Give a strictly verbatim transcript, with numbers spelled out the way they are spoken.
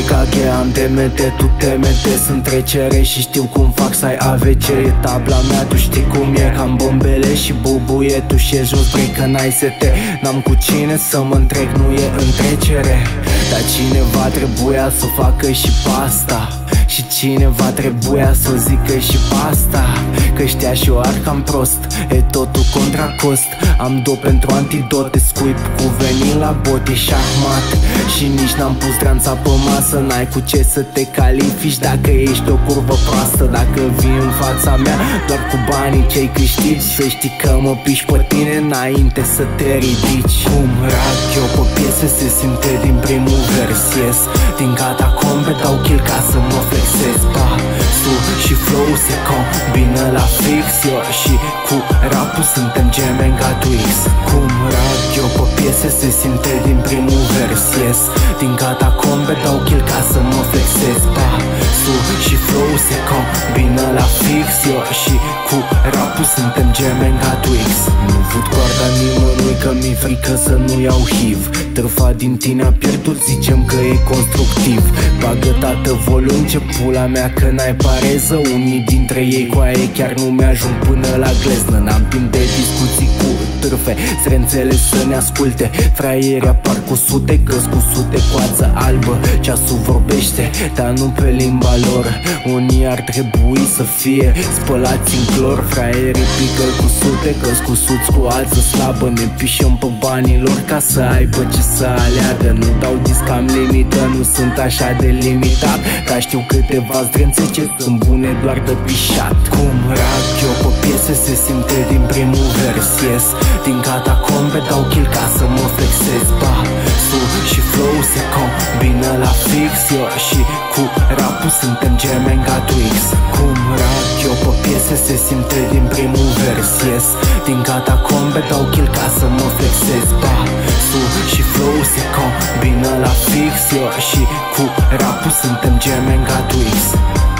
Hokage, am demete, tu temete. Sunt trecere și știu cum fac să ai A V C. E tabla mea, tu știi cum e, cam bombele și bubuie. Tu și jos, vrei că n-ai sete. N-am cu cine să mă întrec, nu e întrecere. Dar cineva trebuia să facă și pasta. Și cineva trebuia să o zică și pasta. Că știa și eu ar cam prost. E totul contra cost. Am do pentru antidote, scuip cu venin la bot. E șahmat și nici n-am pus dranța pe masă. N-ai cu ce să te califici dacă ești o curvă proastă. Dacă vii în fața mea doar cu banii ce-ai câștigi, să știi că mă piși pe tine înainte să te ridici. Cum rap eu pe piese se simte din primul vers. Yes, din catacombe dau kill ca să mă flexez. Pa, su și flow se combină la fix. Eu și cu rapul suntem gemeni ca Twix. Cum rap eu pe piese se simte din primul vers. Yes, din catacombe dau kill ca să mă flexez. Pa, su și flow se combină la fix. Eu și cu rapul suntem gemeni ca Twix. Nu fut coarda nimănui că mi-e frică să nu iau H I V. Târfa din tine a pierdut, zicem că e constructiv. Bagă tată volum, ce pula mea că n-ai pareză. Unii dintre ei cu aia chiar nu mi-ajung până la gleznă. N-am timp de discuții cu târfe, să înțeles să ne asculte. Fraierii apar cu sute, căs cu sute, coață albă. Ceasul vorbește, dar nu pe limba lor. Unii ar trebui să fie spălați în clor. Fraierii pică cu sute, căs cu suți, cu alță slabă. Ne pișăm pe banii lor ca să aibă ce să aleagă. Nu dau disc, am limită, nu sunt așa de limitat. Dar știu câteva zdrențe ce sunt bune doar de pișat. Cum rap eu pe piese se simte din primul vers. Yes, din catacombe dau kill ca să mă flexez. Pa, su și flow se combină la fix. Eu și cu rapul suntem gemeni ca Twix. Cum rap eu pe piese se simte din primul vers. Yes, din catacombe dau kill ca să mă flexez. Pa, su și flow se combină la fix. Eu și cu rapul suntem gemeni ca Twix.